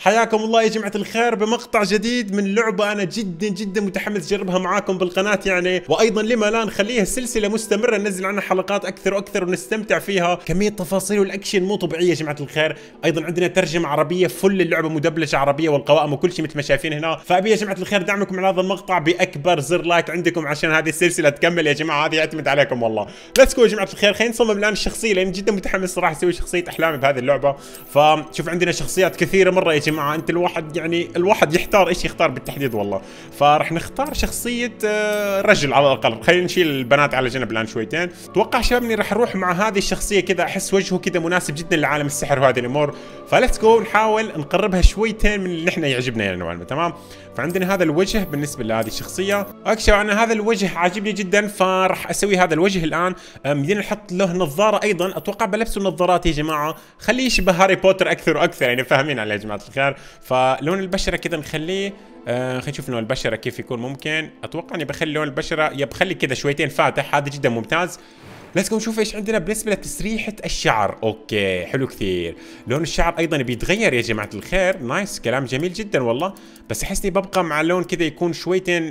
حياكم الله يا جماعة الخير بمقطع جديد من لعبة أنا جدا متحمس أجربها معاكم بالقناة يعني، وأيضا لما لا نخليها سلسلة مستمرة ننزل عنها حلقات أكثر وأكثر ونستمتع فيها. كمية تفاصيل والأكشن مو طبيعية يا جماعة الخير. أيضا عندنا ترجمة عربية، فل اللعبة مدبلجة عربية والقوائم وكل شيء مثل ما شايفين هنا. فأبي يا جماعة الخير دعمكم على هذا المقطع بأكبر زر لايك عندكم عشان هذه السلسلة تكمل يا جماعة. هذه يعتمد عليكم والله. ليتس جو يا جماعة الخير. خلينا نصمم الآن الشخصية لأن جدا متحمس صراحة أسوي شخصية أحلامي بهذه اللعبة. فشوف عندنا شخصيات كثيرة مرة يا جماعة، أنت الواحد يحتار ايش يختار بالتحديد والله. فراح نختار شخصية رجل على الاقل. خلينا نشيل البنات على جنب الان شويتين. اتوقع شباب اني راح اروح مع هذه الشخصية كذا، احس وجهه كذا مناسب جدا لعالم السحر وهذه الامور. فليتس جو نحاول نقربها شويتين من اللي احنا يعجبنا يعني نوعا ما. تمام. فعندنا هذا الوجه بالنسبة لهذه الشخصية. اكشف انا هذا الوجه عاجبني جدا، فراح اسوي هذا الوجه الان. بدنا نحط له نظارة ايضا، اتوقع بلبسه النظارات يا جماعة، خليه يشبه هاري بوتر اكثر واكثر يعني، فاهمين علي يا جماعة الخير. فلون البشرة كذا نخليه خلينا نشوف لون البشرة كيف يكون ممكن. اتوقع اني بخلي لون البشرة بخلي كذا شويتين فاتح، هذا جدا ممتاز. ليتس جو نشوف ايش عندنا بالنسبه لتسريحه الشعر. اوكي حلو كثير. لون الشعر ايضا بيتغير يا جماعه الخير. نايس، كلام جميل جدا والله. بس احسني ببقى مع لون كذا يكون شويتين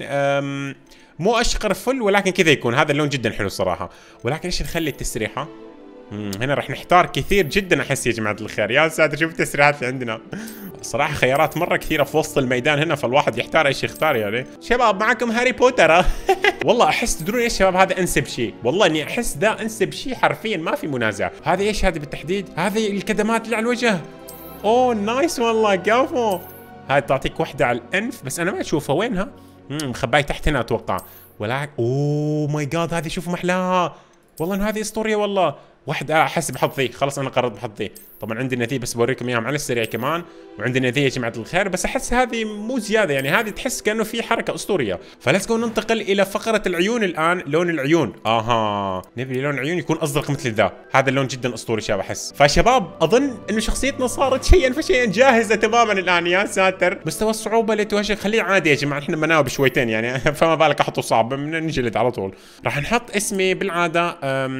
مو اشقر فل، ولكن كذا يكون هذا اللون جدا حلو صراحه. ولكن ايش نخلي التسريحه؟ هنا راح نحتار كثير جدا احس يا جماعه الخير. يا ساتر شوف التسريحات اللي عندنا. صراحه خيارات مره كثيره في وسط الميدان هنا، فالواحد يحتار ايش يختار يعني. شباب معكم هاري بوتر. والله احس تدرون ايش شباب، هذا انسب شيء والله، اني احس ذا انسب شيء حرفيا ما في منازع. هذه ايش هذه بالتحديد؟ هذه الكدمات اللي على الوجه. اوه نايس والله كفو. هاي تعطيك وحده على الانف بس انا ما اشوفها وينها. مخباي تحت هنا اتوقع. ولكن اوه ماي جاد هذه شوفوا محلاها والله، انه هذه اسطوريه والله. واحد احس بحط ذي، خلاص انا قررت بحط ذي. طبعا عندنا ذي بس بوريكم اياهم على السريع كمان، وعندنا ذي يا جماعه الخير. بس احس هذه مو زياده يعني، هذه تحس كانه في حركه اسطوريه. فليتس جو ننتقل الى فقره العيون الان. لون العيون نبي لون العيون يكون ازرق مثل ذا. هذا اللون جدا اسطوري شباب احس. فشباب اظن انه شخصيتنا صارت شيئا فشيئا جاهزه تماما الان. يا ساتر مستوى الصعوبه اللي تواجه خليه عادي يا جماعه، احنا مناوب شويتين يعني. فما بالك احطه صعب، نجلد على طول. راح نحط اسمي بالعاده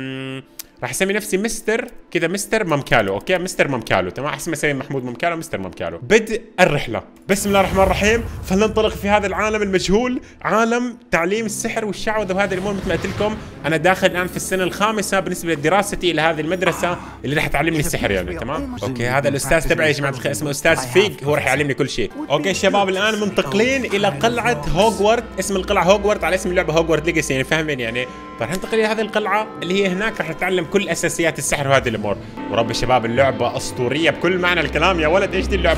راح اسمي نفسي مستر كذا، مستر ممكالو. اوكي مستر ممكالو تمام. احسن ما اسمي محمود ممكالو، مستر ممكالو. بدء الرحله. بسم الله الرحمن الرحيم. فلننطلق في هذا العالم المجهول، عالم تعليم السحر والشعوذه وهذه الامور. مثل ما قلت لكم انا داخل الان في السنه الخامسه بالنسبه لدراستي الى هذه المدرسه اللي راح تعلمني السحر يعني. تمام. اوكي هذا الاستاذ تبعي يا جماعه الخير اسمه استاذ فيج، هو راح يعلمني كل شيء. اوكي شباب الان منتقلين الى قلعه هوغورت. اسم القلعه هوغورت على اسم اللعبه هوغورت ليجاسي يعني، فاهمين يعني. فراح ننتقل الى هذه القلعه اللي هي هناك، راح نتعلم كل اساسيات السحر وهذه الامور. ورب شباب اللعبه اسطوريه بكل معنى الكلام يا ولد. ايش دي اللعبه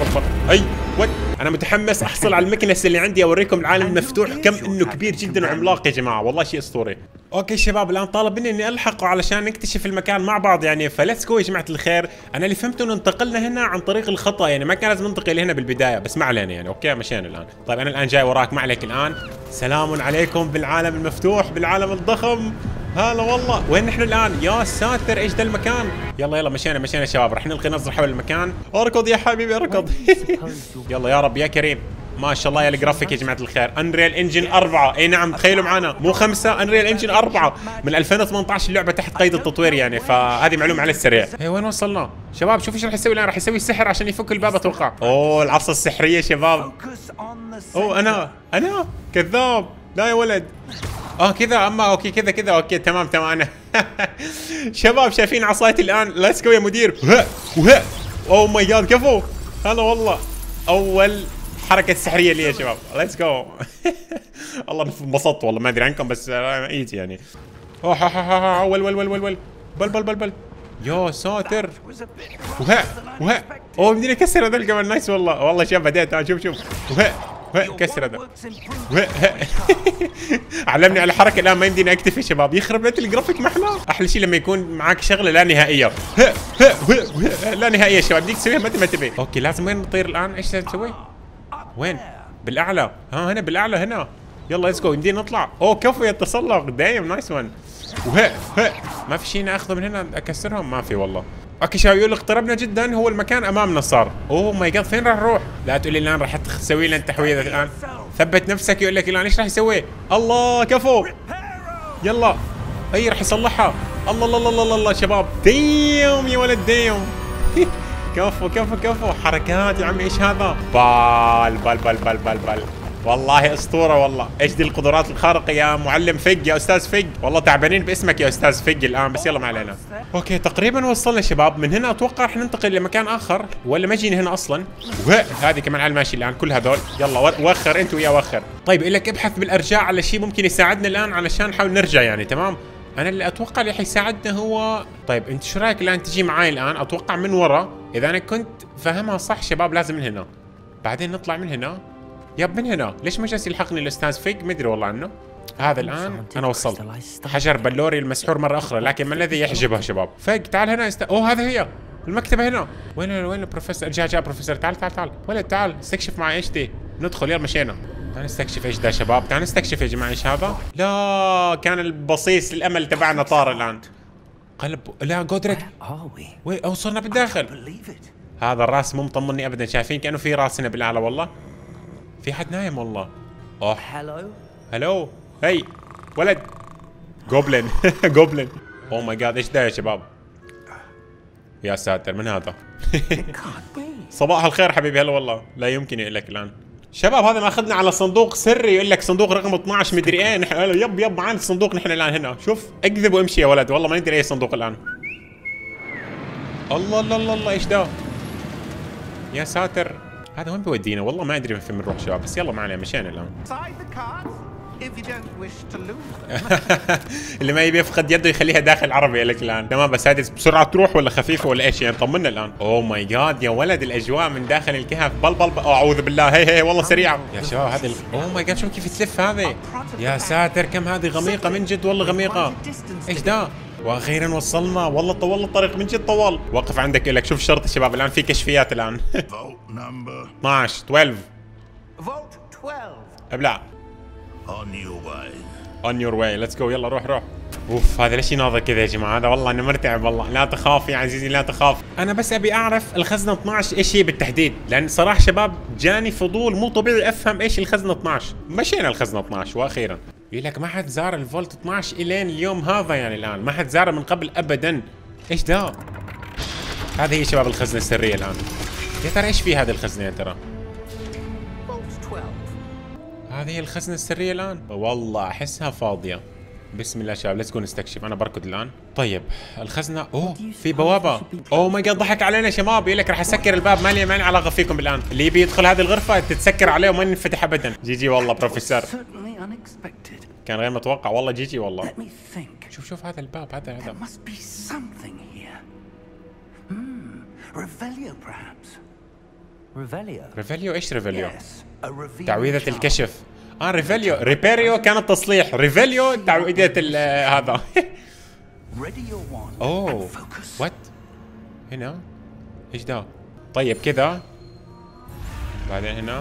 انا متحمس احصل على المكنسه اللي عندي اوريكم العالم المفتوح كم انه كبير جدا وعملاق يا جماعه، والله شيء اسطوري. اوكي شباب الان طالب مني اني الحقه علشان نكتشف المكان مع بعض يعني. فليتس جو يا جماعه الخير. انا اللي فهمته انه انتقلنا هنا عن طريق الخطا يعني، ما كان لازم ننتقل هنا بالبدايه، بس ما علينا يعني. اوكي مشينا الان. طيب انا الان جاي وراك، ما عليك الان. سلام عليكم بالعالم المفتوح، بالعالم الضخم. هلا والله. وين نحن الان؟ يا ساتر ايش ذا المكان. يلا مشينا يا شباب. راح نلقي نظره حول المكان. اركض يا حبيبي اركض. يلا يا رب يا كريم. ما شاء الله يا الجرافيك يا جماعه الخير. انريل انجن 4. اي نعم تخيلوا معنا مو 5، انريل انجن 4 من 2018 اللعبه تحت قيد التطوير يعني. فهذه معلومه على السريع. وين وصلنا؟ شباب شوف ايش راح يسوي الان. راح يسوي السحر عشان يفك الباب اتوقع. اوه العصا السحريه شباب. اوه انا كذاب. لا يا ولد. كذا اما اوكي كذا اوكي تمام انا. شباب شايفين عصايتي الان. ليتس جو يا مدير. اوه ماي جاد كفو. هلا والله. اول حركة سحرية لي يا شباب. ليتس جو. والله انبسطت والله، ما ادري عنكم بس ايزي يعني. بل يا ساتر. اوه بدي اكسر هذا القمر. نايس والله شباب بديت. شوف كسر هذا. علمني على حركه الان ما يمديني اكتفي شباب. يخرب بيت الجرافيك محلى. احلى شيء لما يكون معك شغله لا نهائيه. لا نهائيه شباب، بدك تسويها متى ما تبي. اوكي لازم وين نطير الان؟ ايش نسوي؟ وين؟ بالاعلى. هنا بالاعلى هنا. يلا ليتس جو. يمدينا نطلع. اوه كفو يا التسلق. دايم نايس ون. ما في شيء ناخذه من هنا اكسرهم؟ ما في والله. اوكي شباب يقول اقتربنا جدا، هو المكان امامنا صار. اوه ماي جاد فين راح نروح؟ لا تقول لي الان راح تسوي لنا التحويضه الان. ثبت نفسك. يقول لك الان ايش راح يسوي؟ الله كفو. يلا راح يصلحها. الله شباب. ديم يا ولد ديم. كفو كفو كفو، حركات يا عمي. ايش هذا؟ بال بال بال بال بال بال، والله اسطوره والله. ايش دي القدرات الخارقه يا معلم فج، يا استاذ فج، والله تعبانين باسمك يا استاذ فج الان، بس يلا ما علينا. اوكي تقريبا وصلنا شباب، من هنا اتوقع رح ننتقل لمكان اخر، ولا ما جينا هنا اصلا. هذه كمان على الماشي الان كل هذول. يلا وخر انت ويا وخر. طيب لك ابحث بالارجاء على شيء ممكن يساعدنا الان علشان نحاول نرجع يعني. تمام، انا اللي اتوقع اللي حيساعدنا هو، طيب انت شو رايك الان تجي معي الان؟ اتوقع من ورا، اذا انا كنت فاهمها صح شباب لازم من هنا، بعدين نطلع من هنا. يب من هنا. ليش ما جالس يلحقني الاستاذ فيج؟ مدري والله عنه. هذا الان انا وصلت حجر بلوري المسحور مره اخرى، لكن ما الذي يحجبه شباب؟ فيج تعال هنا اوه هذا هي المكتبه هنا. وين البروفيسور؟ جاء بروفيسور، تعال تعال تعال ولد، تعال استكشف معي ايش دي. ندخل يلا مشينا. تعال نستكشف ايش ده شباب، تعال نستكشف يا جماعه ايش هذا. لا كان البصيص الامل تبعنا طار الان. قلب لا جودريك، وين وصلنا بالداخل. هذا الراس مو مطمني ابدا، شايفين كانه في راس هنا بالاعلى. والله في حد نايم والله. اوه هلو هي ولد جوبلين جوبلين. اوه ماي جاد ايش ده يا شباب؟ يا ساتر من هذا؟ صباح الخير حبيبي. هلا والله لا يمكن يقول لك الان شباب. هذا ما اخذنا على صندوق سري، يقول لك صندوق رقم 12 مدري ايه. نحن يب معنا الصندوق نحن الان هنا. شوف اكذب وامشي يا ولد، والله ما ندري اي صندوق الان. الله الله الله الله ايش ده؟ يا ساتر هذا وين بيودينا؟ والله ما ادري فين بنروح شباب، بس يلا ما علينا مشينا الان. اللي ما يبي يفقد يده يخليها داخل عربي لك الان. تمام بس هذه بسرعه تروح ولا خفيفه ولا ايش يعني؟ طمنا الان. اوه ماي جاد يا ولد الاجواء من داخل الكهف بل اعوذ بالله. هي والله سريعه يا شباب. هذه اوه ماي جاد شوف كيف تلف هذه. يا ساتر كم هذه غميقه من جد والله غميقه. ايش ده؟ واخيرا وصلنا، والله طول الطريق من جد طول. وقف عندك لك. شوف الشرطه شباب الان في كشفيات الان. 12 ابلع. On your way let's go. يلا روح. اوف هذا ليش يناظر كذا يا جماعه؟ هذا والله انا مرتعب والله. لا تخاف يا عزيزي لا تخاف. انا بس ابي اعرف الخزنه 12 ايش هي بالتحديد، لان صراحه شباب جاني فضول مو طبيعي افهم ايش الخزنه 12. مشينا الخزنه 12 واخيرا. يقول لك ما حد زار الفولت 12 الين اليوم هذا يعني الان، ما حد زاره من قبل ابدا. ايش ده؟ هذه هي شباب الخزنه السريه الان. يا ترى ايش في هذه الخزنه يا ترى؟ هذه هي الخزنة السرية الآن؟ والله أحسها فاضية. بسم الله شباب ليتس جو نستكشف. أنا بركض الآن. طيب الخزنة أوه في بوابة. أوه ماي جاد ضحك علينا شباب. يقول لك راح أسكر الباب. ما لي علاقة فيكم الآن. اللي يبي يدخل هذه الغرفة تتسكر عليه وما ينفتح أبدا. جي والله بروفيسور. كان غير متوقع والله. جي والله. شوف هذا الباب هذا. ريفيليو ايش ريفيليو؟ تعويذة الكشف. ريفيليو ريبيريو كان التصليح، ريفيليو تعويذة هذا. اوه وات هنا ايش ده؟ طيب كذا بعدين هنا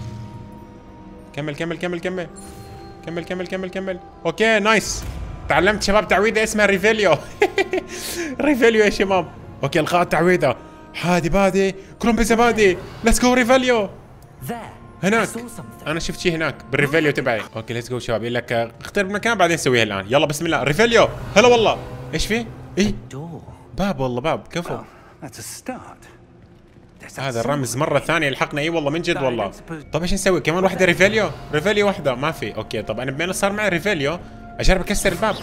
كمل. اوكي نايس. تعلمت شباب تعويذة اسمها ريفيليو. ريفيليو يا شباب. اوكي الغاء تعويذة. حادي بادي كرومبي زبادي. ليتس جو ريفيليو. هناك انا شفت شيء هناك بالريفيليو تبعي. اوكي ليتس جو شباب. يقول لك اختار مكان بعدين نسويها الان. يلا بسم الله. ريفيليو هلا والله. ايش في؟ ايه باب والله باب. كفو هذا الرمز مرة ثانية يلحقنا. اي والله من جد والله. طب ايش نسوي؟ كمان واحدة ريفيليو واحدة ما في. اوكي طب انا بين صار معي ريفيليو اجرب اكسر الباب.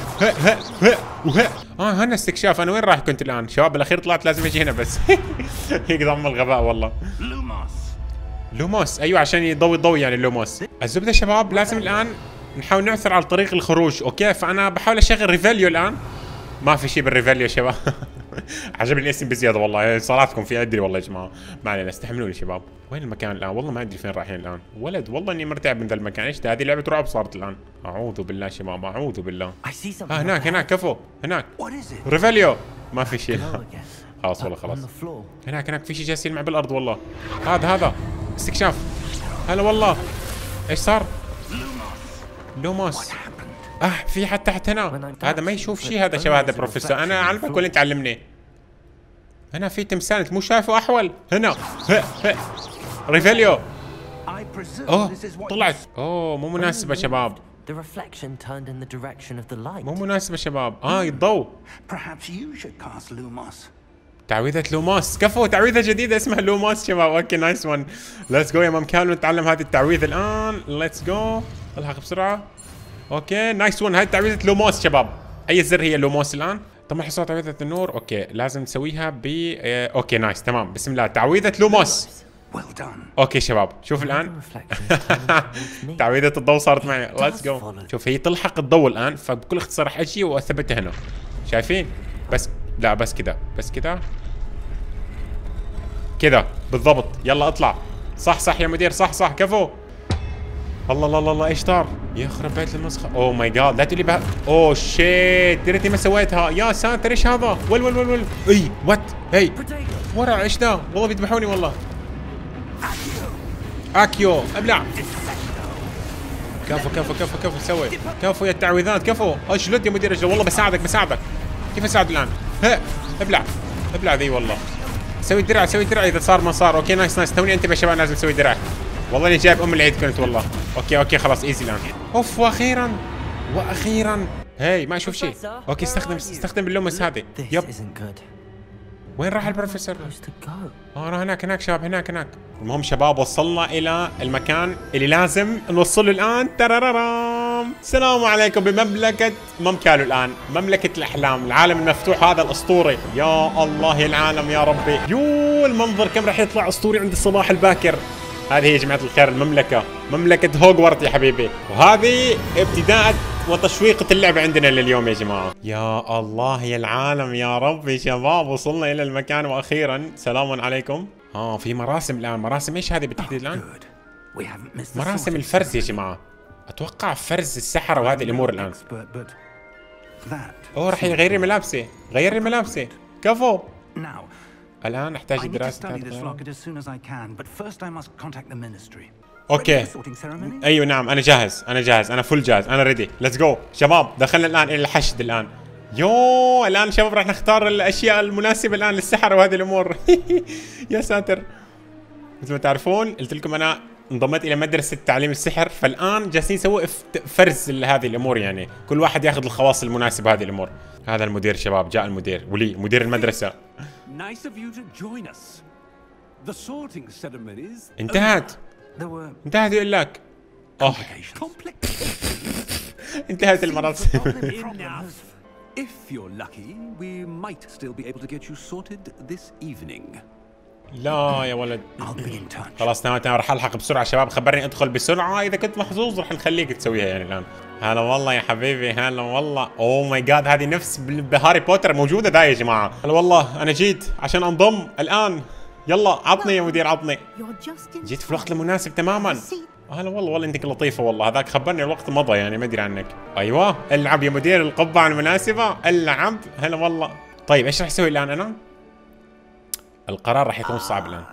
هنا استكشاف. انا وين رايح كنت الان شباب؟ بالاخير طلعت لازم اجي هنا بس. هيك ضم الغباء والله. لوموس ايوه عشان يضوي يعني اللوموس. الزبده شباب لازم الان نحاول نعثر على طريق الخروج. اوكي فانا بحاول اشغل ريفيليو الان. ما في شيء بالريفيليو شباب. عجبني الاسم بزياده والله. صلاتكم في ادري والله يا جماعه. ما علينا استحملوني شباب. وين المكان الان؟ والله ما ادري فين رايحين الان. ولد والله اني مرتعب من ذا المكان. ايش هذه لعبه رعب صارت الان. اعوذ بالله شباب اعوذ بالله. هناك كفو هناك ريفيليو. ما في شيء. خلاص والله خلاص. هناك في شيء جالس يلمع بالارض والله. هذا استكشاف. هلا والله. ايش صار؟ لوموس. في حد تحت هنا. هذا ما يشوف شيء هذا شباب. هذا بروفيسور. انا اعلمك ولا انت تعلمني؟ هنا في تمثال انت مو شايفه احول. هنا ريفيليو. طلعت. مو مناسبة شباب. مو مناسبة شباب. الضوء. تعويذة لوموس، كفو تعويذة جديدة اسمها لوموس شباب. اوكي نايس ون. ليتس جو يا مام كالو نتعلم هذه التعويذة الآن. ليتس جو. الحق بسرعة. اوكي نايس ون. هذه تعويذة لوموس شباب. أي زر هي لوموس الآن؟ طبعا حصلت تعويذة النور. اوكي لازم نسويها ب اوكي نايس تمام. بسم الله تعويذة لوموس. اوكي شباب شوف الآن. تعويذة الضوء صارت معي. ليتس جو. شوف هي تلحق الضوء الآن، فبكل اختصار راح أجي وأثبتها هنا. شايفين؟ بس لا بس كذا بس كذا كذا بالضبط. يلا اطلع. صح صح يا مدير صح صح كفو. الله الله الله ايش صار؟ يخرب بيت المسخه. اوه ماي جاد لا تقولي بها. اوه شيت دريتني ما سويتها. يا ساتر ايش هذا؟ ول اي وات هي ورا ايش ذا؟ والله بيذبحوني والله. اكيو ابلع. كفو كفو كفو كفو سوي كفو يا التعويذات كفو. اجلد يا مدير اجلد. والله بساعدك كيف اساعد الان؟ ها ابلع ذي والله. سوي درع اذا صار ما صار. اوكي نايس توني انتبه يا شباب لازم اسوي درع. والله اني جايب العيد كنت والله. اوكي خلاص ايزي الان. اوف واخيرا هي ما اشوف شيء. اوكي استخدم اللمس هذه. يب وين راح البروفيسور؟ انا هناك شباب هناك. المهم شباب وصلنا الى المكان اللي لازم نوصله الان. ترارارام. السلام عليكم بمملكة مام كالو الان، مملكة الاحلام، العالم المفتوح هذا الاسطوري. يا الله يا العالم يا ربي. يو المنظر كم راح يطلع اسطوري عند الصباح الباكر. هذه هي يا جماعة الخير مملكة هوغورت يا حبيبي. وهذه ابتداء وتشويقة اللعبة عندنا لليوم يا جماعة. يا الله يا العالم يا ربي شباب وصلنا إلى المكان وأخيرا. سلام عليكم. في مراسم الآن. مراسم ايش هذه بالتحديد الآن؟ مراسم الفرز يا جماعة. أتوقع فرز السحرة وهذه الأمور الآن. راح يغير ملابسي. غير ملابسي كفو. الآن أحتاج دراسة. اوكي ايوه نعم انا جاهز انا فل جاهز انا ريدي. ليتس جو شباب. دخلنا الان الى الحشد الان. الان شباب راح نختار الاشياء المناسبه الان للسحر وهذه الامور. يا ساتر. مثل ما تعرفون قلت لكم انا انضميت الى مدرسه تعليم السحر، فالان جالسين نسوي فرز لهذه الامور، يعني كل واحد ياخذ الخواص المناسبه هذه الامور. هذا المدير شباب، جاء المدير ولي مدير المدرسه. انتهت يقول لك. انتهت المراسم. لا يا ولد. خلاص تمام راح الحق بسرعه شباب. خبرني ادخل بسرعه، اذا كنت محظوظ راح نخليك تسويها يعني الان. هلا والله يا حبيبي هلا والله. اوه ماي جاد هذه نفس بهاري بوتر موجوده ذا يا جماعه. هلا والله انا جيت عشان انضم الان. يلا عطني يا مدير عطني. جيت في الوقت المناسب تماما. هلا والله انك لطيفه والله. هذاك خبرني الوقت مضى يعني ما ادري عنك. ايوه العب يا مدير القبعه المناسبه العب. هلا والله. طيب ايش راح اسوي الان انا؟ القرار راح يكون صعب الان.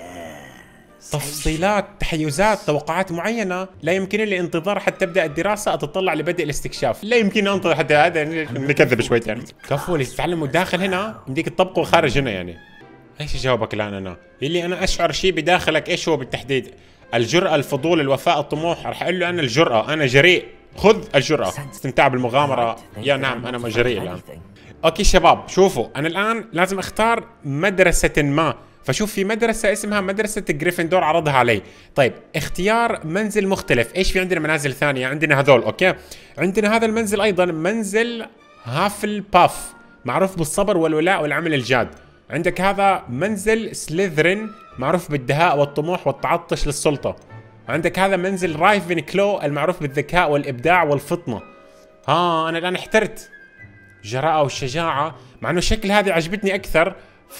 تفصيلات، تحيزات، توقعات معينه لا يمكن لي انتظار حتى تبدا الدراسه. اتطلع لبدء الاستكشاف. لا يمكن انتظر حتى هذا نكذب شويتين يعني. كفو اللي تتعلموا داخل هنا يمديك تطبقه خارج هنا يعني. ايش اجاوبك الان انا؟ اللي انا اشعر شيء بداخلك ايش هو بالتحديد؟ الجرأة، الفضول، الوفاء، الطموح. راح اقول له انا الجرأة، انا جريء. خذ الجرأة، استمتاع بالمغامرة. يا نعم انا جريء الان. اوكي شباب شوفوا انا الان لازم اختار مدرسة ما. فشوف في مدرسة اسمها مدرسة جريفندور عرضها علي. طيب اختيار منزل مختلف. ايش في عندنا منازل ثانية؟ عندنا هذول اوكي. عندنا هذا المنزل ايضا منزل هافل باف معروف بالصبر والولاء والعمل الجاد. عندك هذا منزل سليذرين معروف بالدهاء والطموح والتعطش للسلطة. عندك هذا منزل رايفن كلو المعروف بالذكاء والإبداع والفطنة. أنا الآن احترت جراءة والشجاعة، مع إنه شكل هذه عجبتني أكثر.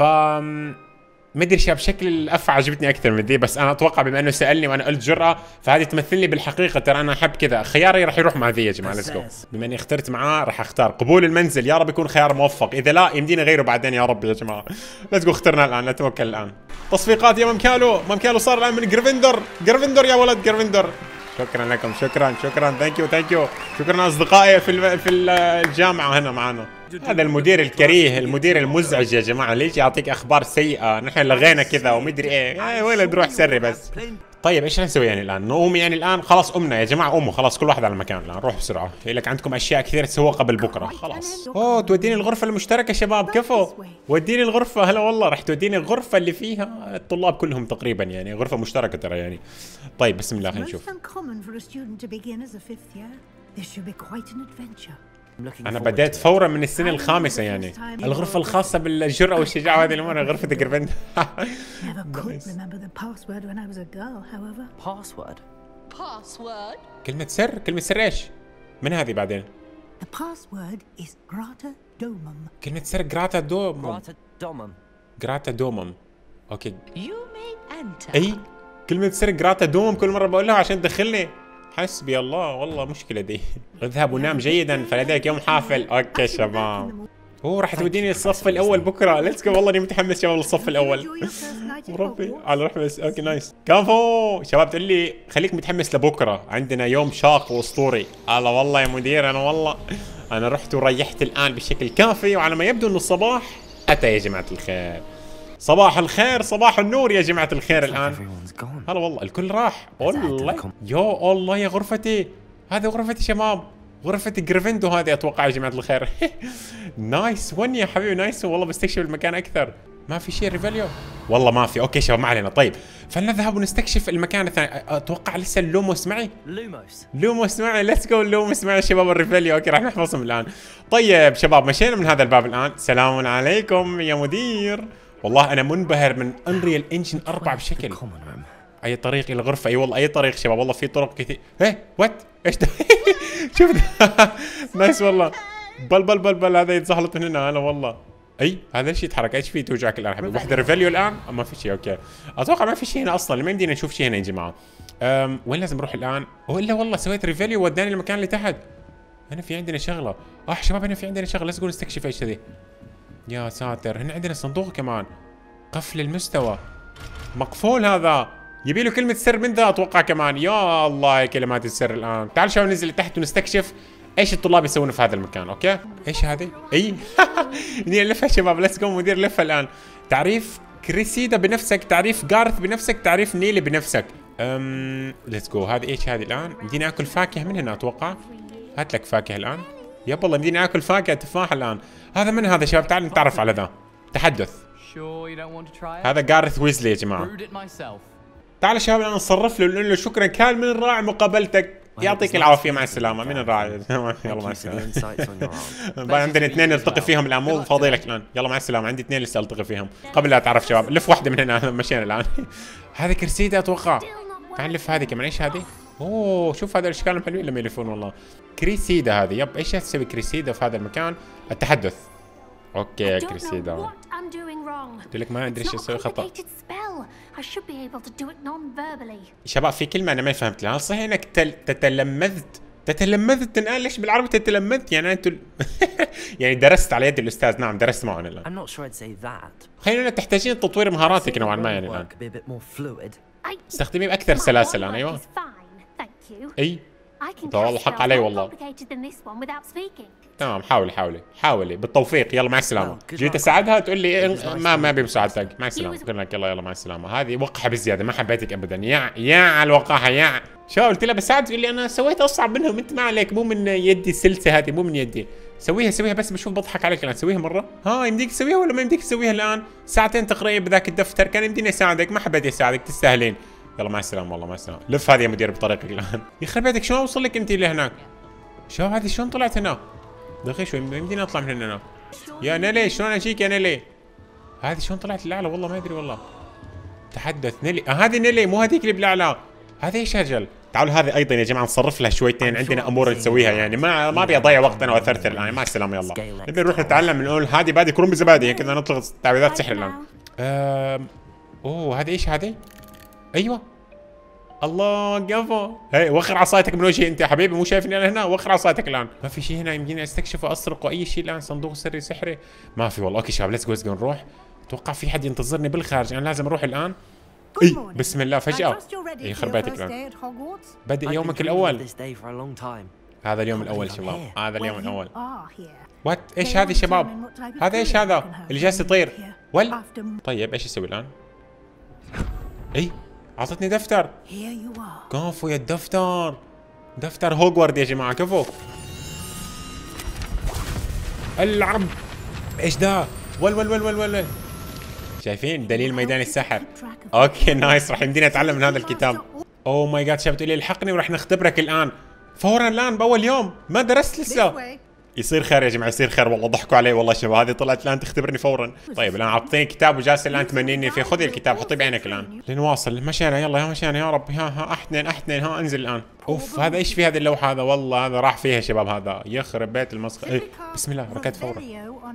مدري شاب شكل الأف عجبتني أكثر من ذي، بس أنا أتوقع بما إنه سألني وأنا قلت جرأة فهذه تمثلني بالحقيقة. ترى أنا أحب كذا. خياري راح يروح مع ذي يا جماعة. ليتس جو. بما إني اخترت معاه راح أختار قبول المنزل. يا رب يكون خيار موفق، إذا لا يمدينا غيره بعدين يا رب يا جماعة. ليتس جو. اخترنا الآن نتوكل الآن. تصفيقات يا مام كالو صار الآن من جريفندور يا ولد جريفندور. شكرا لكم شكرا ثانك يو. شكرا أصدقائي في الجامعة هنا معنا. هذا المدير الكريه المدير المزعج يا جماعة. ليش يعطيك أخبار سيئة؟ نحن لغينا كذا ومدري إيه. يا ولد روح سري بس. طيب ايش نسوي يعني الان؟ نقوم يعني الان؟ خلاص قمنا يا جماعه، قوموا خلاص كل واحد على مكان الان، روح بسرعه، في لك عندكم اشياء كثير تسووها قبل بكره خلاص. اوه توديني الغرفه المشتركه شباب، كفو وديني الغرفه. هلا والله راح توديني الغرفه اللي فيها الطلاب كلهم تقريبا، يعني غرفه مشتركه ترى يعني. طيب بسم الله خلينا نشوف. أنا بديت فورا من السنة الخامسة يعني. الغرفة الخاصة بالجرأة والشجاعة هذه الأمور غرفة جريفندور. كلمة سر؟ كلمة سر إيش؟ من هذه بعدين؟ كلمة سر جراتا دومم. جراتا دومم. أوكي. أي كلمة سر جراتا دومم كل مرة بقولها عشان تدخلني. حسبي الله والله مشكلة دي. اذهب ونام جيدا فلديك يوم حافل. اوكي شباب. راح توديني الصف الاول بكره، ليتس جو. والله اني متحمس شباب للصف الاول. وربي على رحمة. اوكي نايس. كفو شباب. تقول لي خليك متحمس لبكره، عندنا يوم شاق واسطوري. الله والله يا مدير انا رحت وريحت الان بشكل كافي، وعلى ما يبدو انه الصباح اتى يا جماعة الخير. صباح الخير، صباح النور يا جماعة الخير. الآن هلا والله الكل راح. والله يا الله يا غرفتي، هذه غرفتي شباب، غرفة جريفندو هذه أتوقع يا جماعة الخير. نايس ون يا حبيبي، نايس والله. بستكشف المكان أكثر. ما في شيء ريفيليو والله ما في. أوكي شباب ما علينا. طيب فلنذهب ونستكشف المكان الثاني. أتوقع لسه اللوموس معي. لوموس معي. ليتس جو اللوموس معي شباب الريفيليو. أوكي راح نحفظهم الآن. طيب شباب مشينا من هذا الباب الآن. سلام عليكم يا مدير. والله انا منبهر من انريال انجن 4 بشكل. اي طريق الى الغرفه؟ اي والله اي طريق شباب، والله في طرق كثير. وات ايش ده؟ شوف نايس والله. بل هذا يتزحلط من هنا. انا والله اي هذا الشيء يتحرك. ايش في توجعك الان حبيبي؟ وحده ريفيليو الان؟ ما في شيء. اوكي اتوقع ما في شيء هنا اصلا، ما يمدينا نشوف شيء هنا يا جماعه. وين لازم نروح الان؟ الا والله سويت ريفيليو وداني المكان اللي تحت. هنا في عندنا شغله. شباب هنا في عندنا شغله، لازم نستكشف ايش هذي. يا ساتر هنا عندنا صندوق كمان. قفل المستوى مقفول، هذا يبي له كلمة سر من ذا اتوقع كمان. يا الله كلمات السر الان. تعال شباب ننزل لتحت ونستكشف ايش الطلاب يسوون في هذا المكان. اوكي ايش هذه؟ اي بدي نلفها شباب. ليتس جو مدير لفها الان. تعريف كريسيدا بنفسك، تعريف جارث بنفسك، تعريف نيلي بنفسك. ليتس جو. هذه ايش هذه الان؟ بديني اكل فاكهة من هنا اتوقع. هات لك فاكهة الان. يب والله بديني اكل فاكهة تفاحة الان. هذا من هذا شباب؟ تعال نتعرف على ذا. تحدث. هذا جارث ويزلي يا جماعة. تعال شباب الان نصرف له نقول له شكرا كان من الرائع مقابلتك، يعطيك العافية مع السلامة. من الرائع. يلا مع السلامة. عندنا 2 نلتقي فيهم الان، مو فاضي لك الان. يلا مع السلامة. عندي 2 لسه التقي فيهم قبل لا اتعرف شباب. لف واحدة من هنا. مشينا الان. هذا كرسيدة اتوقع. تعال نلف هذه كمان. ايش هذه؟ شوف هذا الاشكال حلوين لما يلفون والله. كريسيدا هذه. يب ايش تسوي كريسيدا في هذا المكان؟ التحدث. اوكي كريسيدا. قلت لك ما ادري ايش اسوي خطا. شباب في كلمه انا ما فهمت لها. صحيح انك تتلمذت تنقال؟ ليش بالعربي تتلمذت؟ يعني انتوا يعني درست على يد الاستاذ. نعم درست معنا الان. خلينا تحتاجين تطوير مهاراتك نوعا ما يعني الان. استخدميه باكثر سلاسه الان. ايوه اي والله حق علي والله. تمام حاولي بالتوفيق. يلا مع السلامة. جيت اساعدها تقول لي ما ابي مساعدتك. مع السلامة. قلت لك يلا مع السلامة. هذه وقحة بزيادة، ما حبيتك ابدا. يا على الوقاحة يا شو. قلت لها بساعد تقول لي انا سويت اصعب منهم. انت ما عليك، مو من يدي السلسة هذه، مو من يدي. سويها بس بشوف بضحك عليك الان. سويها مرة. يمديك تسويها ولا ما يمديك تسويها الان؟ ساعتين تقريبا بذاك الدفتر كان يمديني اساعدك، ما حبيت اساعدك. تستاهلين. يلا مع السلامة. والله مع السلامة. لف هذه يا مدير بطريقك الان. يخرب بيتك شلون اوصل لك انت لهناك؟ شباب هذه شلون طلعت هنا؟ دقيقة شوي يمديني اطلع من هنا. يا نيلي شلون اجيك يا نيلي؟ هذه شلون طلعت للاعلى؟ والله ما ادري والله. تحدث نيلي. هذه نيلي مو هذيك اللي بالاعلى. هذه ايش هالجل؟ تعالوا هذه ايضا يا جماعه نصرف لها شويتين. عندنا امور نسويها يعني ما ابي اضيع وقت انا واثرثر الان. مع السلامه. يلا نبي نروح نتعلم نقول هذه بادي كروم بزبادي كذا نطلق تعويذات سحر الان. هذه ايش هذه؟ ايوه الله كفو. وخر عصايتك من وجهي انت يا حبيبي، مو شايفني انا هنا؟ وخر عصايتك الان. ما في شيء هنا يمديني استكشف واسرق اي شيء الان. صندوق سري سحري ما في والله. اوكي شباب ليتس جو نروح. اتوقع في حد ينتظرني بالخارج. انا لازم اروح الان. بسم الله فجأة. يخرب بيتك الان. بدء يومك الاول. هذا اليوم الاول شباب. هذا اليوم الاول. وات ايش هذه شباب؟ هذا ايش هذا اللي جالس يطير؟ طيب ايش يسوي الان؟ اعطتني دفتر. كفو يا الدفتر، دفتر هوغورد يا جماعه، كفو. العب. ايش ده؟ ول. شايفين دليل ميدان السحر. اوكي نايس، راح يمديني اتعلم من هذا الكتاب. اوه ماي جاد، شباب تقولي الحقني وراح نختبرك الان فورا، الان باول يوم، ما درست لسه. يصير خير يا جماعه، يصير خير والله، ضحكوا علي والله شباب، هذه طلعت الان تختبرني فورا. طيب الان اعطيني كتاب وجالس الان تمنيني فيه، خذي الكتاب حطيه بعينك الان لنواصل. مشينا يلا، يا مشينا يا رب، ها احتنين، ها انزل الان. اوف هذا ايش في هذه اللوحه؟ هذا والله هذا راح فيها شباب، هذا يخرب بيت المسخ. إيه. بسم الله، ركضت فورا.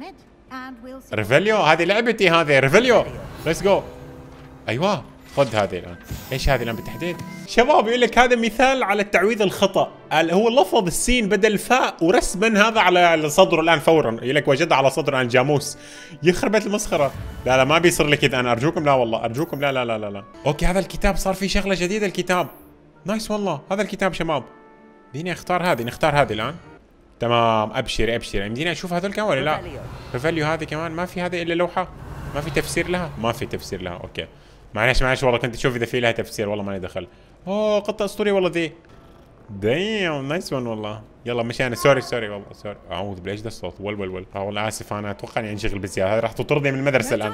ريفيليو، هذه لعبتي، هذه ريفيليو، ليتس جو. ايوه خذ هذه الان. ايش هذه الان بالتحديد؟ شباب يقول لك هذا مثال على التعويذ الخطا، هو لفظ السين بدل الفاء ورسما هذا على صدره الان فورا، يقول لك وجد على صدره الان جاموس. يخرب بيت المسخره. لا ما بيصير لي كذا انا، ارجوكم لا والله، ارجوكم لا. اوكي هذا الكتاب صار فيه شغله جديده، الكتاب نايس والله. هذا الكتاب شباب، ديني اختار هذه، نختار هذه الان. تمام، ابشري يمديني اشوف هذول كمان ولا لا؟ ريفيليو هذه كمان ما في، هذه الا لوحه، ما في تفسير لها، ما في تفسير لها. اوكي معلش والله كنت اشوف اذا في لها تفسير، والله مالي دخل. اوه قطه اسطوريه والله ذي. دايم نايس ون والله. يلا مشينا. سوري والله سوري، اعوذ بالله ايش ذا الصوت؟ ول والله اسف، انا اتوقع اني انشغل بزياده، هذه راح تطردني من المدرسه الان.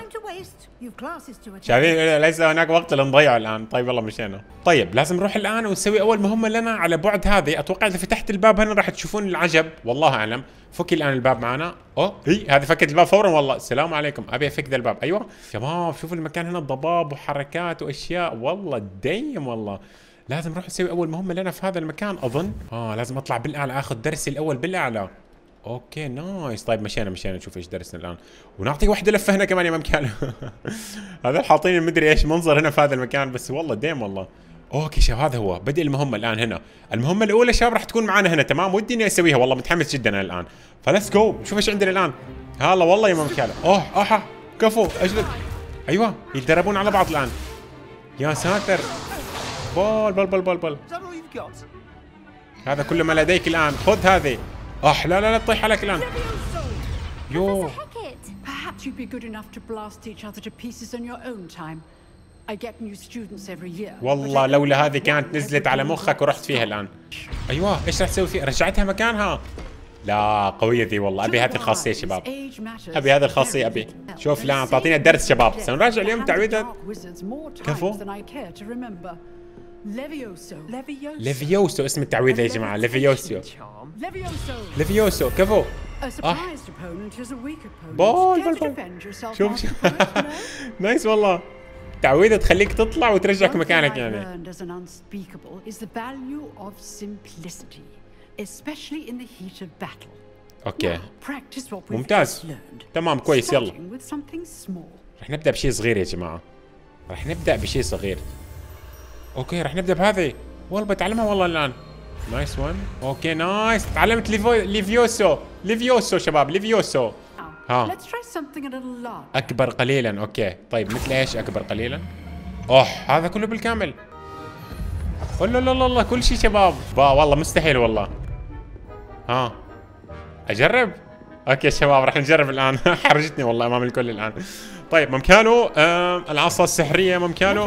شايفين ليس هناك وقت لنضيعه الان. طيب يلا مشينا. طيب لازم نروح الان ونسوي اول مهمه لنا على بعد هذه. اتوقع اذا فتحت الباب هنا راح تشوفون العجب، والله اعلم. فكي الان الباب معنا. اوه هذه فكت الباب فورا والله. السلام عليكم، ابي افك ذا الباب. ايوه شباب شوفوا المكان هنا، ضباب وحركات واشياء، والله دايم والله. لازم نروح نسوي اول مهمه لنا في هذا المكان اظن. لازم اطلع بالاعلى، اخذ درسي الاول بالاعلى. اوكي نايس. طيب مشينا نشوف ايش درسنا الان، ونعطي واحده لفه هنا كمان يا ممكن. هذا حاطين المدري ايش منظر هنا في هذا المكان، بس والله ديم والله. اوكي شباب هذا هو بدء المهمه الان هنا. المهمه الاولى شباب راح تكون معنا هنا، تمام؟ ودي اني اسويها والله، متحمس جدا انا الان. فليتس جو نشوف ايش عندنا الان. هلا والله يا ممكن. كفو اجلد. ايوه يتدربون على بعض الان. يا ساتر. بول. هذا كل ما لديك الان، خذ هذه. لا تطيح عليك الان. يو. والله لولا هذه كانت نزلت على مخك ورحت فيها الان. ايوه ايش راح تسوي فيها؟ رجعتها مكانها. لا قوية ذي والله، ابي هذه الخاصية شباب، ابي هذه الخاصية ابي. شوف لا تعطينا درس شباب، سنراجع اليوم تعويذة. كفو. ليفيوسو اسم التعويذة يا جماعة، ليفيوسو كفو. بول شوف نايس والله، تعويذة تخليك تطلع وترجعك مكانك يعني. اوكي ممتاز تمام كويس. يلا رح نبدأ بشيء صغير يا جماعة، رح نبدأ بشيء صغير. اوكي رح نبدأ بهذه، والله بتعلمها والله الآن. نايس ون. اوكي نايس، تعلمت ليفيوسو شباب، ليفيوسو. اكبر قليلا. اوكي طيب مثل ايش اكبر قليلا؟ هذا كله بالكامل. الله كل شيء شباب. والله مستحيل والله. اجرب. اوكي شباب راح نجرب الان. حرجتني والله امام الكل الان. طيب ممكانه العصا السحريه ممكانه.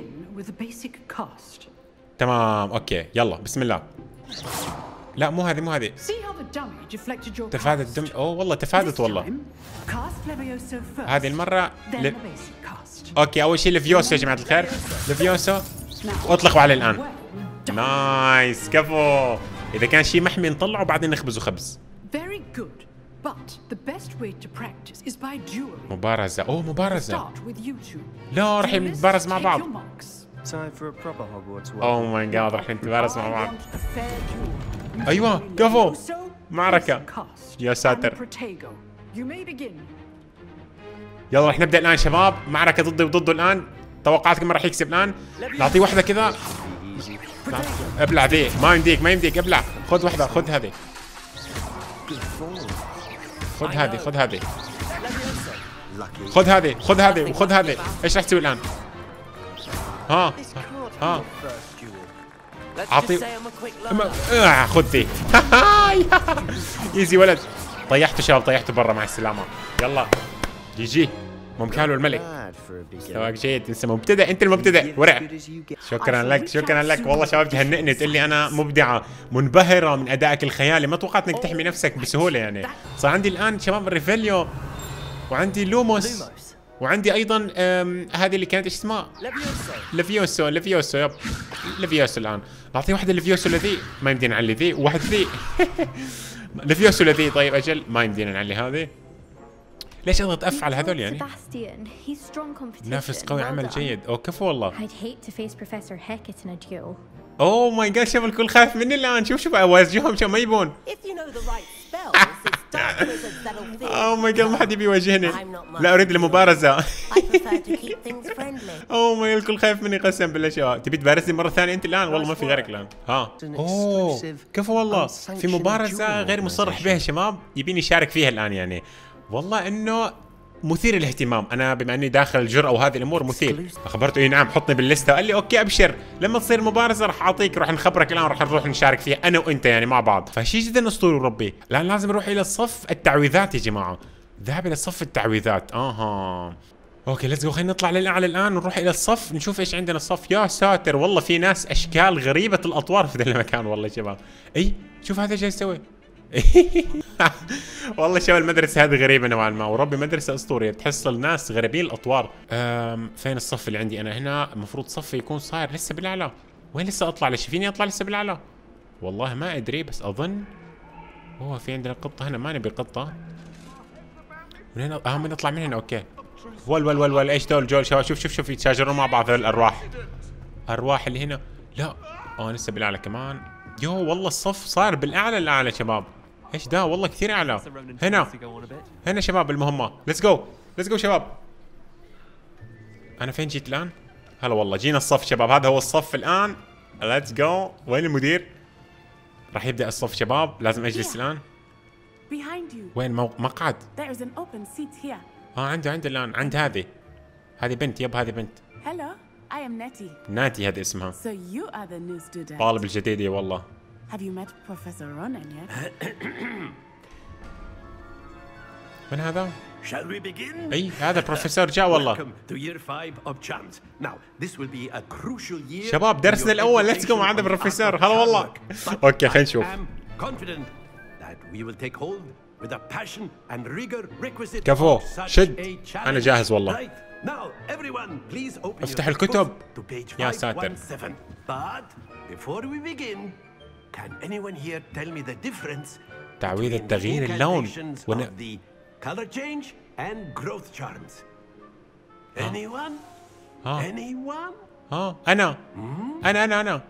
تمام اوكي يلا بسم الله. لا مو هذه تفادت الدم. والله تفادت والله. هذه المره اوكي اول شيء ليفيوسو يا جماعه الخير، ليفيوسو واطلقوا عليه الان. نايس كفو. اذا كان شيء محمي نطلعه وبعدين نخبزه خبز. مبارزة. مبارزة. لا راح نتبارز مع بعض. اوه ماي جاد راح نتبارز مع بعض. ايوه كفو. معركة. يا ساتر. يلا راح نبدأ الآن شباب، معركة ضدي وضده الآن. توقعاتكم من راح يكسب الآن؟ نعطيه واحدة كذا. ابلع ذي، ما يمديك ابلع. خذ واحدة، خذ هذه. خذ هذه وخذ هذه. ايش راح تسوي الآن؟ اعطي. خذ ذي. ايزي ولد. طيحته شباب، طيحته برا، مع السلامة. يلا جي ممكانه الملك. مستواك جيد، انت مبتدئ، انت المبتدئ، ورع. شكرا لك، شكرا لك والله. شباب تهنئني تقول لي انا مبدعه، منبهره من ادائك الخيالي، ما توقعت انك تحمي نفسك بسهوله يعني. صار عندي الان شباب الريفيليو، وعندي لوموس، وعندي ايضا هذه اللي كانت ايش اسمها؟ ليفيوسو. يب ليفيوسو. الان نعطيه واحده ليفيوسو لذي، ما يمدينا نعلي ذي، وواحد ذي ليفيوسو لذي. طيب اجل ما يمدينا نعلي هذه. ليش اضغط اف على هذول يعني؟ نافس قوي، عمل جيد. او كفو والله. اوه ماي جاد، شوف الكل خايف مني الان. شوف اواجههم شو ما يبون. اوه ماي جاد، ما حد يبي يواجهني، لا اريد المبارزه. اوه ماي جاد، الكل خايف مني قسم بالله. شباب تبي تبارزني مره ثانيه انت الان؟ والله ما في غيرك الان. ها اوه كفو والله، في مبارزه غير مصرح بها شباب، يبيني يشارك فيها الان يعني. والله انه مثير للاهتمام. انا بما اني داخل الجرأة وهذه الامور مثير. اخبرته اي نعم حطني باللسته، قال لي اوكي ابشر، لما تصير مبارزه راح اعطيك، راح نخبرك الان، راح نروح نشارك فيها انا وانت يعني مع بعض. فشيء جدا اسطوري ربي. الان لازم نروح الى صف التعويذات يا جماعه. ذهب الى صف التعويذات. اوكي ليتس جو، خلينا نطلع للاعلى الان ونروح الى الصف نشوف ايش عندنا الصف. يا ساتر والله في ناس اشكال غريبه الاطوار في ذا المكان والله يا شباب. اي شوف هذا جاي يسوي. والله شباب المدرسة هذه غريبة نوعا ما، وربي مدرسة اسطورية، تحصل ناس غريبين الاطوار. فين الصف اللي عندي انا هنا؟ المفروض صفي يكون صاير لسه بالاعلى. وين لسه اطلع؟ ليش فيني اطلع لسه بالاعلى؟ والله ما ادري، بس اظن في عندنا قطة هنا. ما نبي قطة. من هنا بنطلع من هنا. اوكي ول ايش دول جول شباب؟ شوف يتشاجرون مع بعض هذول الارواح. ارواح اللي هنا. لا لسه بالاعلى كمان. يو والله الصف صار بالاعلى الاعلى شباب. ايش ده؟ والله كثير اعلى. هنا شباب المهمة. ليتس جو شباب. انا فين جيت الان؟ هلا والله جينا الصف شباب، هذا هو الصف الان. ليتس جو. وين المدير؟ راح يبدأ الصف شباب، لازم اجلس الان. وين مقعد؟ عنده الان، عند هذه بنت. يب هذه بنت. ناتي هذه اسمها. طالب الجديد يا والله. Have you met Professor Ronen yet? من هذا؟ Shall we begin? اي هذا البروفيسور جاء والله. Welcome to year 5 of charms. Now, this will be a crucial year. شباب درسنا الاول، ليتس جو عند البروفيسور. هلا والله. اوكي خلينا نشوف. I'm confident that we will take hold with the passion and rigor requisite. كفو شد، انا جاهز والله. Now, everyone, please open افتح الكتب. يا ساتر. But before we begin, can anyone here tell me the difference تعويذة تغيير اللون of the color change and growth charms? Anyone? Anyone? أنا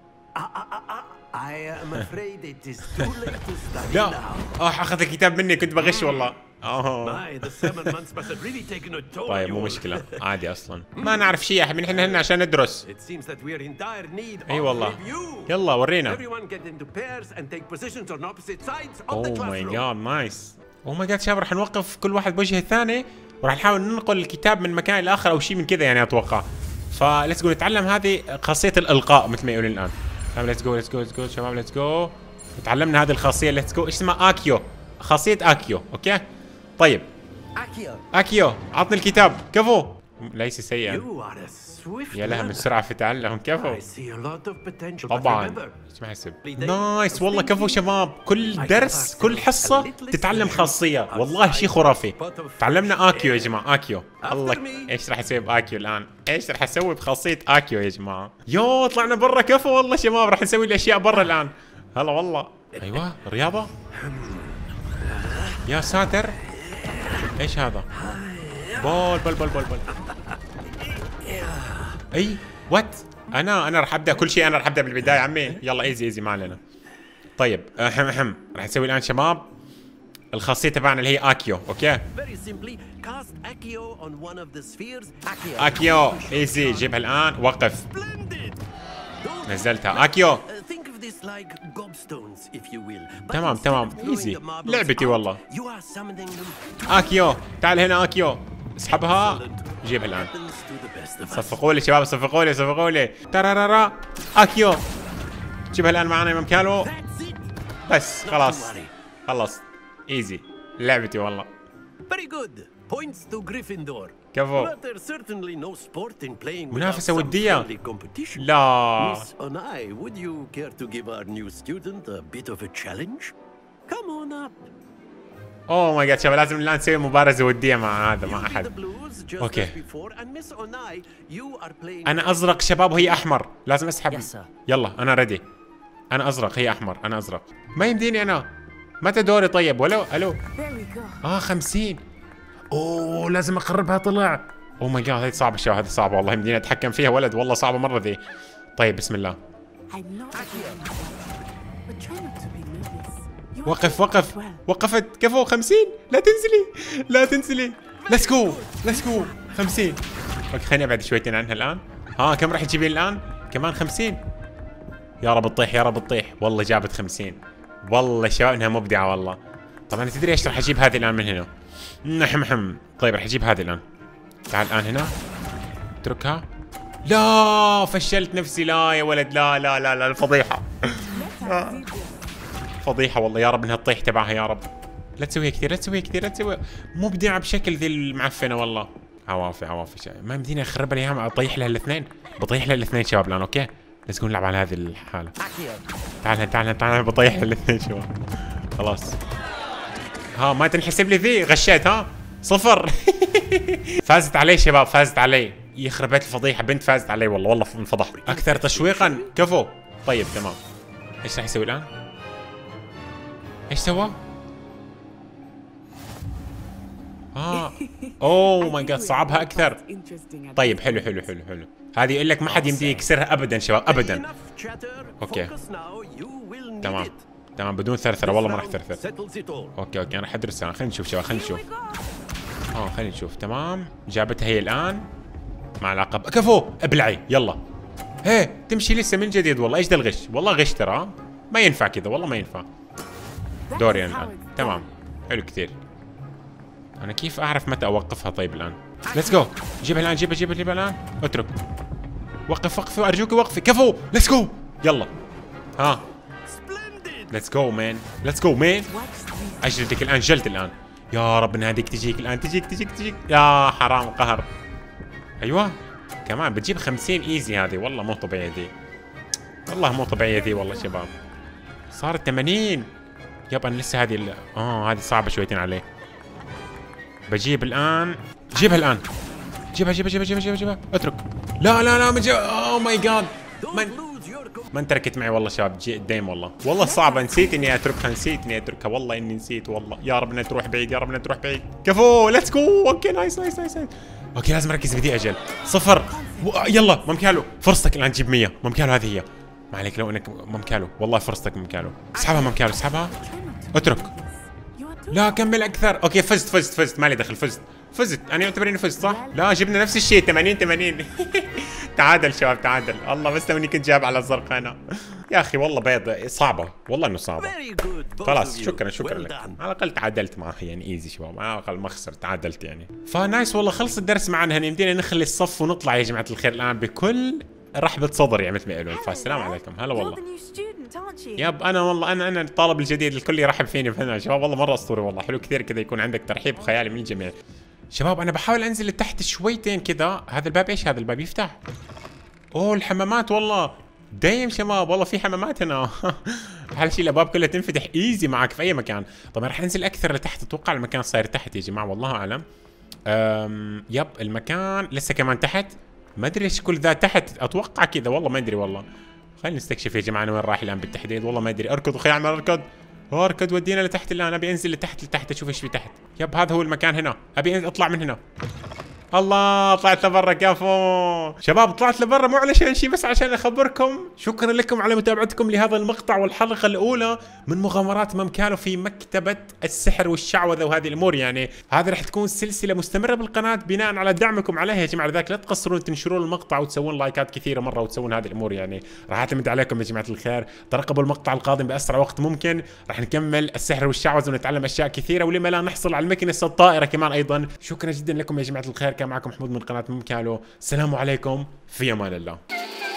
I am afraid it is too late to study لا now. أخذ الكتاب مني، كنت بغش والله. The 7 months must have really taken a toll. طيب مو مشكلة، عادي أصلا ما نعرف شيء يا حبيبي، نحن هنا عشان ندرس. It seems that we are in dire need اي of والله. review. يلا ورينا. Everyone get into pairs and take positions on opposite sides of the اوه ماي classroom. جاد نايس. اوه ماي جاد شباب، راح نوقف كل واحد بوجه الثاني، وراح نحاول ننقل الكتاب من مكان لاخر او شيء من كذا يعني اتوقع. فليتس جو نتعلم هذه خاصية الالقاء مثل ما يقولون الان. ليتس جو شباب، ليتس جو. تعلمنا هذه الخاصية. ليتس جو. ايش اسمها؟ اكيو. خاصية اكيو. اوكي طيب. اكيو عطني الكتاب. كفو. ليس سيئا. يا لها من سرعة في تعلم. كفو. طبعا ما حسب. نايس والله. كفو شباب، كل درس كل حصة تتعلم خاصية، والله شيء خرافي. تعلمنا اكيو يا جماعة. اكيو. الله ايش راح اسوي باكيو الان؟ ايش راح اسوي بخاصية اكيو يا جماعة؟ يو طلعنا برا. كفو والله شباب، راح نسوي الاشياء برا الان. هلا والله. ايوه رياضة. يا ساتر ايش هذا؟ بول. اي وات. انا راح ابدا كل شيء، انا راح ابدا بالبدايه عمي. يلا ايزي ما علينا. طيب راح نسوي الان شباب الخاصيه تبعنا اللي هي اكيو. اوكي اكيو ايزي. جيبها الان. وقف. نزلتها. اكيو. تمام ايزي. لعبتي والله. اكيو تعال هنا. اكيو اسحبها. جيبها الان. صفقوا لي شباب، صفقوا لي. ترارارا. اكيو جيبها الان معنا يا مكالو. بس خلاص ايزي. لعبتي والله. Very good. Points to Gryffindor. كفو. But there's certainly no sport in playing منافسة without some ودية. friendly competition. لا. Miss Onai, would you care to give our new student a bit of a challenge? Come on up. اوه ماي جاد شباب، لازم الان نسوي مبارزة ودية مع هذا، مع احد. اوكي. انا ازرق شباب وهي احمر، لازم اسحب. يلا انا ريدي. انا ازرق هي احمر، انا ازرق. ما يمديني انا. متى دوري طيب؟ ولو الو. 50. اوه لازم اقربها طلع. اوه ماي جاد هذه صعبة شباب، هذه صعبة والله، يمديني اتحكم فيها ولد، والله صعبة مرة ذي. طيب بسم الله. وقف وقف. وقفت. كفو 50. لا تنزلي لا تنزلي. ليتس جو ليتس جو. 50. اوكي خليني ابعد شويتين عنها الان. ها كم راح تجيبين الان؟ كمان 50. يا رب تطيح يا رب تطيح. والله جابت 50. والله شباب انها مبدعة والله. طبعا تدري ايش راح اجيب هذه الان من هنا؟ نحم. طيب راح اجيب هذه الان. تعال الان هنا. اتركها. لا فشلت نفسي. لا يا ولد لا لا لا لا الفضيحة. فضيحة والله. يا رب انها تطيح تبعها يا رب. لا تسويها كثير لا تسويها كثير لا تسويها. مبدعة بشكل ذي المعفنة والله. عوافي عوافي ما يمديني اخربها لي اياها. اطيح لها الاثنين. بطيح لها الاثنين شباب الان. اوكي ليتس جو نلعب على هذه الحالة. تعال تعال تعال بطيح لها الاثنين شباب. خلاص. ها ما تنحسب لي ذي. غشيت ها 0. فازت علي شباب فازت علي. يخرب بيت الفضيحة بنت فازت علي والله. والله انفضحت. اكثر تشويقا. كفو. طيب تمام. ايش راح يسوي الان؟ ايش سوى؟ اوه ماي جاد صعبها اكثر. طيب حلو حلو حلو حلو. هذه يقول لك ما حد يمدي يكسرها ابدا شباب ابدا. اوكي تمام تمام بدون ثرثره والله ما راح ثرثر. اوكي اوكي انا راح ادرسها. خلينا نشوف شباب خلينا نشوف. خلينا نشوف. تمام جابتها هي الان مع العقب. كفو ابلعي يلا. هيه تمشي لسه من جديد والله. ايش ذا الغش؟ والله غش ترى. ما ينفع كذا والله ما ينفع. دوري انا الان. تمام حلو كثير. انا كيف اعرف متى اوقفها طيب الان؟ ليتس جو. جيبها الان جيبها الان. اترك. وقف وقفي ارجوك وقفي. كفو ليتس جو. يلا ها ليتس جو مان ليتس جو مان. اجلدك الان جلد الان. يا رب ان هذيك تجيك الان. تجيك يا حرام قهر. ايوه كمان بتجيب 50 ايزي هذه. والله مو طبيعيه ذي. والله مو طبيعيه ذي والله شباب. صارت 80. يب انا لسه هذه هذه صعبه شويتين عليه. بجيب الان. جيبها الان. جيبها اترك. لا ما جيب. اوه ماي جاد ما انتركت معي والله شباب. دايم والله صعبه. نسيت اني اتركها والله اني نسيت والله. يا رب انها تروح بعيد. كفو ليتس جو. اوكي نايس. اوكي لازم اركز بدي اجل. 0. يلا ممكالو فرصتك الان تجيب 100. ممكالو هذه هي. ما عليك لو انك ممكالو. والله فرصتك ممكالو. اسحبها ممكالو اسحبها. اترك. لا كمل اكثر. اوكي فزت مالي دخل. فزت انا يعتبر اني فزت صح؟ لا جبنا نفس الشيء 80. تعادل شباب تعادل. الله بس لو اني كنت جاب على الزرقاء انا. يا اخي والله بيض صعبه والله انه صعبه. خلاص شكرا لك. على الاقل تعادلت معها يعني ايزي شباب. على الاقل ما خسرت تعادلت يعني. فنايس والله خلص الدرس معنا. يمدينا نخلي الصف ونطلع يا جماعه الخير الان بكل رحبة صدر يعني مثل ما يقولون. فالسلام عليكم. هلا والله. يب انا والله انا الطالب الجديد. الكل يرحب فيني هنا شباب. والله مره اسطوري والله. حلو كثير كذا يكون عندك ترحيب خيالي من الجميع. شباب انا بحاول انزل لتحت شويتين كذا. هذا الباب ايش؟ هذا الباب يفتح. اوه الحمامات والله. دايم شباب والله في حمامات هنا. احلى شيء الابواب كلها تنفتح ايزي معك في اي مكان. طبعا راح انزل اكثر لتحت. اتوقع المكان صاير تحت يا جماعه والله اعلم. يب المكان لسه كمان تحت. ما ادري ايش كل ذا تحت. اتوقع كذا والله ما ادري والله. خلينا نستكشف يا جماعه. انا وين رايح الان بالتحديد والله ما ادري. اركض اخي اعمل اركض ودينا لتحت الان. ابي انزل لتحت اشوف ايش في تحت. يب هذا هو المكان هنا. ابي اطلع من هنا. الله طلعت لبرا. كفو شباب طلعت لبرا مو علشان شيء بس عشان اخبركم. شكرا لكم على متابعتكم لهذا المقطع والحلقه الاولى من مغامرات ممكالو في مكتبه السحر والشعوذه وهذه الامور. يعني هذه راح تكون سلسله مستمره بالقناه بناء على دعمكم عليها يا جماعه. لذلك لا تقصرون تنشرون المقطع وتسوون لايكات كثيره مره وتسوون هذه الامور. يعني راح اعتمد عليكم يا جماعه الخير. ترقبوا المقطع القادم باسرع وقت ممكن. راح نكمل السحر والشعوذه ونتعلم اشياء كثيره ولما لا نحصل على المكنسه الطائره كمان ايضا. شكرا جدا لكم يا جماعه الخير. كان معكم محمود من قناه ممكالو. السلام عليكم في امان الله.